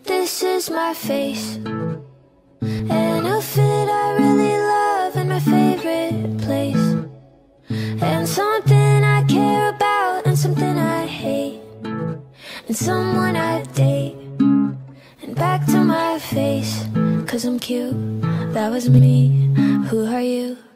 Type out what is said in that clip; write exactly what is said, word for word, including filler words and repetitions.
this is my face, an outfit I really love in my favorite place, and something I care about and something I hate, and someone I date. And back to my face, 'cause I'm cute, that was me. Who are you?